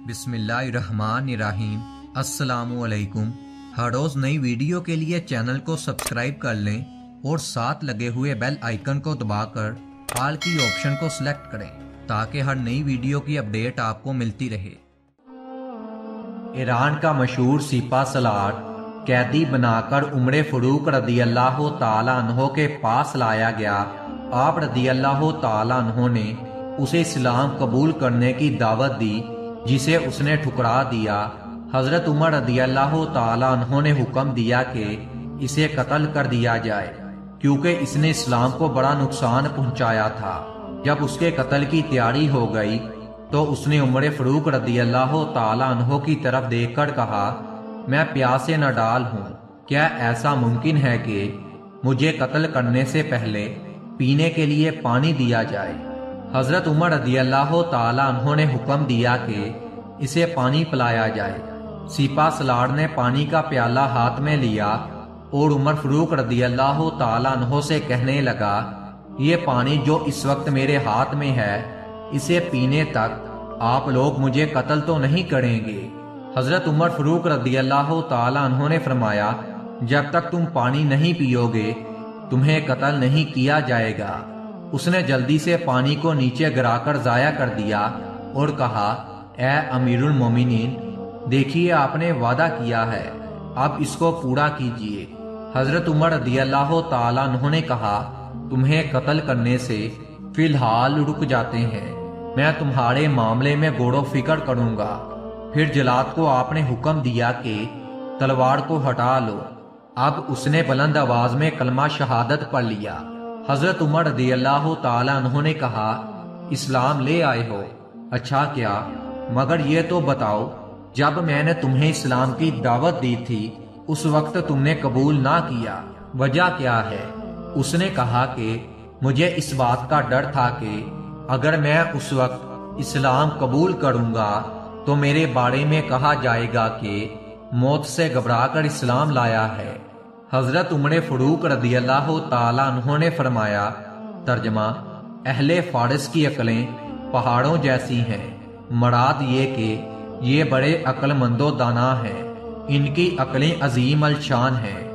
بسم اللہ الرحمن الرحیم۔ السلام علیکم۔ ہر روز نئی ویڈیو کے لیے چینل کو سبسکرائب کر لیں اور ساتھ لگے ہوئے بیل آئیکن کو دبا کر آل کی آپشن کو سلیکٹ کریں تاکہ ہر نئی ویڈیو کی اپڈیٹ آپ کو ملتی رہے۔ ایران کا مشہور سپہ سالار قیدی بنا کر عمر فاروق رضی اللہ تعالیٰ عنہ کے پاس لایا گیا۔ آپ رضی اللہ تعالیٰ عنہ نے اسے اسلام قبول کرنے کی دعوت دی جسے اس نے ٹھکرا دیا۔ حضرت عمر رضی اللہ تعالیٰ عنہ نے حکم دیا کہ اسے قتل کر دیا جائے کیونکہ اس نے اسلام کو بڑا نقصان پہنچایا تھا۔ جب اس کے قتل کی تیاری ہو گئی تو اس نے عمر فاروق رضی اللہ تعالیٰ عنہ کی طرف دیکھ کر کہا، میں پیاسے نہ ڈال ہوں، کیا ایسا ممکن ہے کہ مجھے قتل کرنے سے پہلے پینے کے لیے پانی دیا جائے؟ حضرت عمر رضی اللہ تعالیٰ عنہ نے حکم دیا کہ اسے پانی پلایا جائے۔ سپہ سالار نے پانی کا پیالہ ہاتھ میں لیا اور عمر فاروق رضی اللہ تعالیٰ عنہ سے کہنے لگا، یہ پانی جو اس وقت میرے ہاتھ میں ہے، اسے پینے تک آپ لوگ مجھے قتل تو نہیں کریں گے؟ حضرت عمر فاروق رضی اللہ تعالیٰ عنہ نے فرمایا، جب تک تم پانی نہیں پیو گے تمہیں قتل نہیں کیا جائے گا۔ اس نے جلدی سے پانی کو نیچے گرا کر ضائع کر دیا اور کہا، اے امیر المومنین، دیکھیے آپ نے وعدہ کیا ہے، اب اس کو پورا کیجیے۔ حضرت عمر رضی اللہ تعالیٰ عنہ نے کہا، تمہیں قتل کرنے سے فی الحال رک جاتے ہیں، میں تمہارے معاملے میں غور و فکر کروں گا۔ پھر جلاد کو آپ نے حکم دیا کہ تلوار کو ہٹا لو۔ اب اس نے بلند آواز میں کلمہ شہادت پڑھ لیا۔ حضرت عمر رضی اللہ تعالیٰ عنہ نے کہا، اسلام لے آئے ہو، اچھا کیا، مگر یہ تو بتاؤ، جب میں نے تمہیں اسلام کی دعوت دی تھی اس وقت تم نے قبول نہ کیا، وجہ کیا ہے؟ اس نے کہا کہ مجھے اس بات کا ڈر تھا کہ اگر میں اس وقت اسلام قبول کروں گا تو میرے بارے میں کہا جائے گا کہ موت سے گھبرا کر اسلام لایا ہے۔ حضرت عمر فاروق رضی اللہ تعالیٰ عنہ نے فرمایا، ترجمہ، اہل فارس کی عقلیں پہاڑوں جیسی ہیں، مراد یہ کہ یہ بڑے عقل مند و دانا ہیں، ان کی عقلیں عظیم الشان ہیں۔